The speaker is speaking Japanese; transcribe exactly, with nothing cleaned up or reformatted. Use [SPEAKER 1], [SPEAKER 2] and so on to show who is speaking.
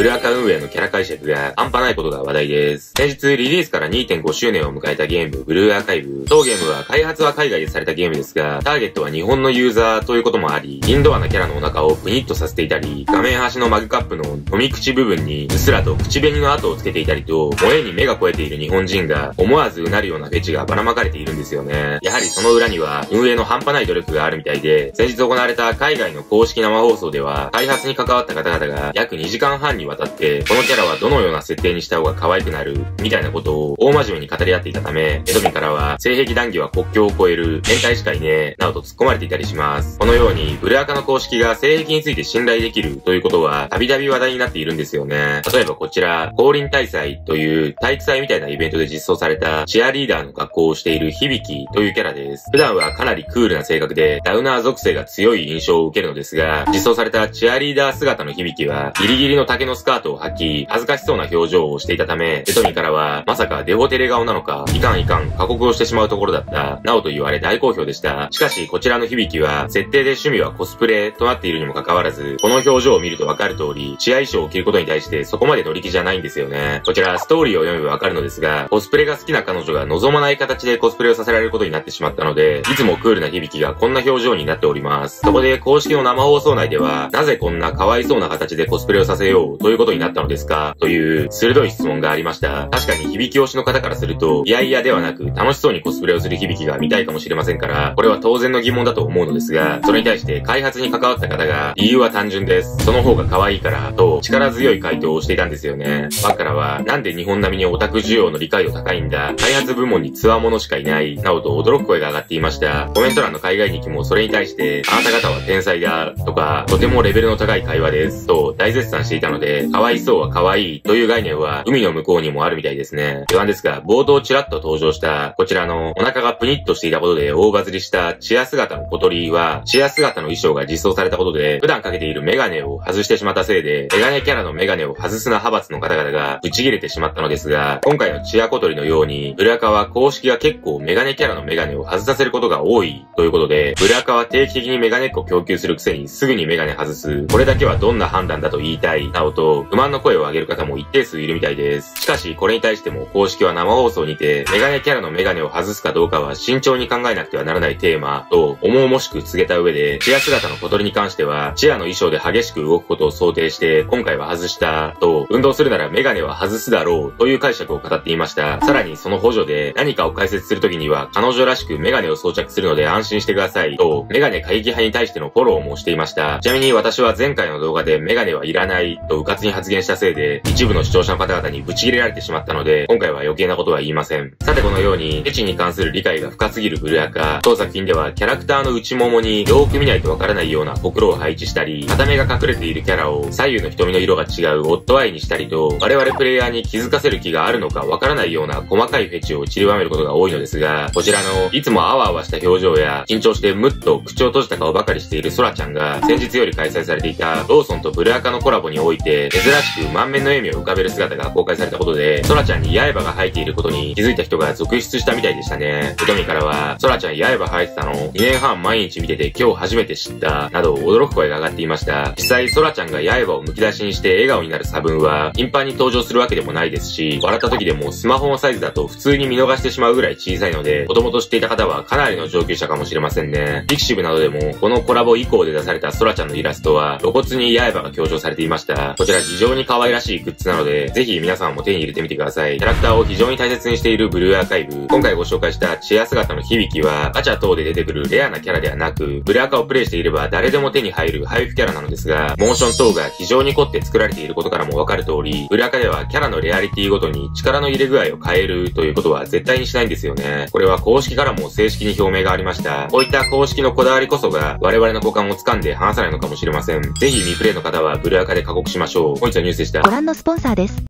[SPEAKER 1] ブルーアカ運営のキャラ解釈が半端ないことが話題です。先日リリースから にてんご 周年を迎えたゲーム、ブルーアーカイブ。当ゲームは開発は海外でされたゲームですが、ターゲットは日本のユーザーということもあり、インドアなキャラのお腹をプニッとさせていたり、画面端のマグカップの飲み口部分にうっすらと口紅の跡をつけていたりと、萌えに目が肥えている日本人が思わずうなるようなフェチがばらまかれているんですよね。やはりその裏には運営の半端ない努力があるみたいで、先日行われた海外の公式生放送では、開発に関わった方々が約にじかんはんにわたって、このキャラはどのような設定にした方が可愛くなる、みたいなことを大真面目に語り合っていたため、エドミンからは、性癖談義は国境を越える、変態しかいねえ、などと突っ込まれていたりします。このように、ブルアカの公式が性癖について信頼できるということは、たびたび話題になっているんですよね。例えばこちら、降臨大祭という体育祭みたいなイベントで実装されたチアリーダーの格好をしている響というキャラです。普段はかなりクールな性格で、ダウナー属性が強い印象を受けるのですが、実装されたチアリーダー姿の響は、ギリギリの丈のスカートを履き、恥ずかしそうな表情をしていたため、エトミからは、まさかデフォテレ顔なのか、いかんいかん、過酷をしてしまうところだった、なおと言われ大好評でした。しかし、こちらの響は、設定で趣味はコスプレとなっているにもかかわらず、この表情を見るとわかる通り、チア衣装を着ることに対してそこまで乗り気じゃないんですよね。こちら、ストーリーを読めばわかるのですが、コスプレが好きな彼女が望まない形でコスプレをさせられることになってしまったので、いつもクールな響がこんな表情になっております。そこで公式の生放送内では、なぜこんな可哀想な形でコスプレをさせようということになったのですかという鋭い質問がありました。確かに響推しの方からすると、いやいやではなく楽しそうにコスプレをする響が見たいかもしれませんから、これは当然の疑問だと思うのですが、それに対して開発に関わった方が、理由は単純です。その方が可愛いから、と力強い回答をしていたんですよね。ファンからは、なんで日本並みにオタク需要の理解度高いんだ、開発部門に強者しかいない、などと驚く声が上がっていました。コメント欄の海外日記もそれに対して、あなた方は天才だ、とか、とてもレベルの高い会話です、と大絶賛していたので、可哀想は可愛いという概念は海の向こうにもあるみたいですね。余談ですが、冒頭ちらっと登場した、こちらのお腹がプニッとしていたことで大バズりしたチア姿の小鳥は、チア姿の衣装が実装されたことで、普段かけているメガネを外してしまったせいで、メガネキャラのメガネを外すな派閥の方々がブチ切れてしまったのですが、今回のチア小鳥のように、ブルアカは公式が結構メガネキャラのメガネを外させることが多いということで、ブルアカは定期的にメガネっ子供給するくせにすぐにメガネ外す、これだけはどんな判断だと言いたい、などと不満の声を上げる方も一定数いるみたいです。しかしこれに対しても公式は生放送にて、メガネキャラのメガネを外すかどうかは慎重に考えなくてはならないテーマと重々しく告げた上で、チア姿の小鳥に関しては、チアの衣装で激しく動くことを想定して今回は外したと、運動するならメガネは外すだろうという解釈を語っていました。さらにその補助で何かを解説するときには彼女らしくメガネを装着するので安心してくださいと、メガネ過激派に対してのフォローもしていました。ちなみに私は前回の動画でメガネはいらないと迂闊に発言したせいで、一部の視聴者の方々にブチ切れられてしまったので、今回は余計なことは言いません。さてこのように、フェチに関する理解が深すぎるブルアカ、当作品ではキャラクターの内ももによーく見ないとわからないようなほくろを配置したり、片目が隠れているキャラを左右の瞳の色が違うオットアイにしたりと、我々プレイヤーに気づかせる気があるのかわからないような細かいフェチを散りばめることが多いのですが、こちらのいつもあわあわした表情や緊張してムッと口を閉じた顔ばかりしているソラちゃんが、先日より開催されていたローソンとブルアカのコラボにおいて珍しく満面の笑みを浮かべる姿が公開されたことで、ソラちゃんに刃が生えていることに気づいた人が続出したみたいでしたね。エトミからは、ソラちゃん刃生えてたのにねんはん毎日見てて今日初めて知ったなど驚く声が上がっていました。実際ソラちゃんが刃をむき出しにして笑顔になる差分は頻繁に登場するわけでもないですし、笑った時でもスマホのサイズだと普通に見逃してしまうぐらい小さいので、もともと知っていた方はかなりの上級者かもしれませんね。ピクシブなどでもこのコラボ以降で出されたソラちゃんのイラストは露骨に刃が強調されていました。こちら非常に可愛らしいグッズなので、ぜひ皆さんも手に入れてみてください。キャラクターを非常に大切にしているブルーアーカイブ。今回ご紹介したチア姿の響はガチャ等で出てくるレアなキャラではなく、ブルアカをプレイしていれば誰でも手に入る配布キャラなのですが、モーション等が非常に凝って作られていることからもわかる通り、ブルアカではキャラのレアリティごとに力の入れ具合を変えるということは絶対にしないんですよね。これは公式からも正式に表明がありました。こういった公式のこだわりこそが我々の五感を掴んで離さないのかもしれません。ぜひ未プレイの方はブルアカで加工しましょう。本日のニュースでした。
[SPEAKER 2] ご覧のスポンサーです。